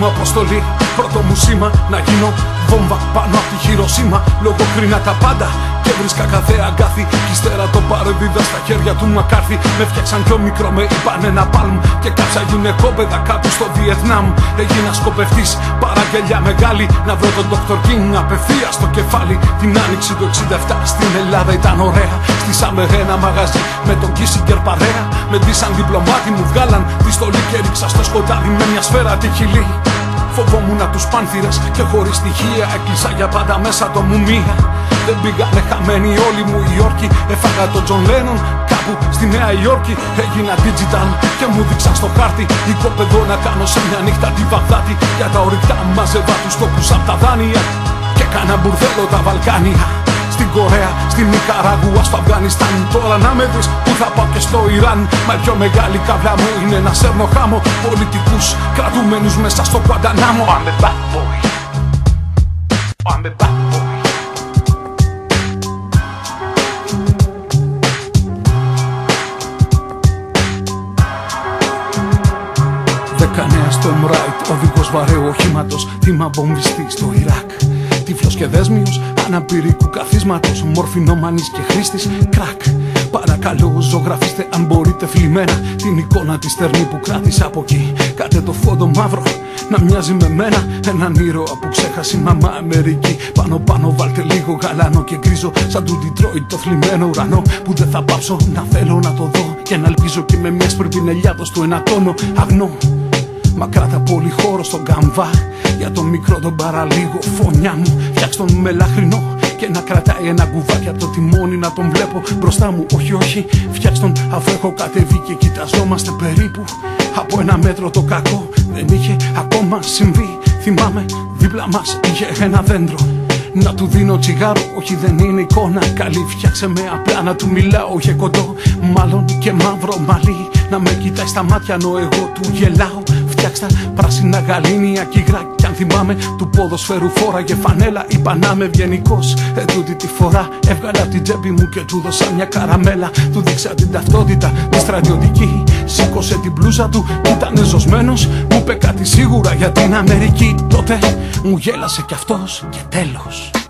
μου αποστολή, πρώτο μου σήμα να γίνω βόμβα πάνω από τη Χειροσύμα. Λογοκρίνα τα πάντα και βρίσκα κάθε αγκάθι. Κι ύστερα το παρεδίδα στα χέρια του Μακάρθι. Με φτιάξαν πιο μικρό, με είπαν ένα πάλμ. Και κάψα γυναικόπαιδα κάπου στο Βιετνάμ. Έγινα σκοπευτής, παραγγελιά μεγάλη. Να βρω τον Dr. King απευθείας στο κεφάλι. Την άνοιξη του 67 στην Ελλάδα ήταν ωραία. Στήσαμε ένα μαγαζί με τον Kissinger παρέα. Με ντύσαν διπλωμάτι, μου βγάλαν τη στολή και ρίξα στο σκοτάδι με μια σφαίρα τη χειλή. Φοβόμουν τους πάνθυρες και χωρίς στοιχεία έκλεισα για πάντα μέσα το μουμία. Δεν πήγανε χαμένοι όλοι μου οι όρκοι. Έφαγα τον Τζον Λένον κάπου στη Νέα Υόρκη. Έγινα digital και μου δείξαν στο χάρτη οικόπεδο να κάνω σε μια νύχτα τη Βαγδάτη. Για τα ορυκτά μάζευα τους τόπους απ' τα δάνεια και κάνα μπουρδέλο τα Βαλκάνια. Στην Κορέα, στην Νικαράγουα, στο Αφγανιστάν. Τώρα να με δεις που θα πάω και στο Ιράν. Μα η πιο μεγάλη καύλα μου είναι να σέρνω χάμω πολιτικούς κρατουμένους μέσα στο Κουαντανάμο. I'm a bad boy. I'm a bad boy. 19 στο Emirates, οδηγός βαρέου οχήματος, θύμα βομβιστή στο Ιράκ. Τύφλος και δέσμιος, αναπηρικού καθίσματος, μορφινόμανης και χρήστης κρακ. Παρακαλώ ζωγραφίστε αν μπορείτε θλιμμένα την εικόνα τη στερνή που κράτησα από εκεί. Κάτε το φόντο μαύρο να μοιάζει με μένα, έναν ήρωα που ξέχασε η μαμά Αμερική. Πάνω βάλτε λίγο γαλάνο και γκρίζο, σαν του Ντιτρόιτ το θλιμμένο ουρανό. Που δεν θα πάψω να θέλω να το δω και να ελπίζω και με μια σπρυπινελιάδος του ένα τόνο αγνό. Μα κράτα πολύ χώρο στον καμβά για τον μικρό τον παραλίγο φωνιά μου. Φτιάξ' τον μελαχρινό και να κρατάει ένα κουβάκι από το τιμόνι να τον βλέπω μπροστά μου. Όχι, φτιάξ' τον αφού έχω κατεβεί και κοιταζόμαστε περίπου από ένα μέτρο. Το κακό δεν είχε ακόμα συμβεί. Θυμάμαι δίπλα μας είχε ένα δέντρο. Να του δίνω τσιγάρο, όχι δεν είναι εικόνα καλή. Φτιάξε με απλά να του μιλάω, είχε κοντό μάλλον και μαύρο μαλλί. Να με κοιτάει στα μάτια ενώ εγώ του γελάω. Φτιάξτα πράσινα γαλήνια κύγρα. Κι αν θυμάμαι του ποδοσφαίρου φόραγε φανέλα. Είπα να είμαι ευγενικός, τούτη τη φορά έβγαλα από την τσέπη μου και του δώσα μια καραμέλα. Του δείξα την ταυτότητα τη στρατιωτική. Σήκωσε την μπλούζα του, ήτανε ζωσμένος. Μου είπε κάτι σίγουρα για την Αμερική. Τότε μου γέλασε κι αυτός και τέλος.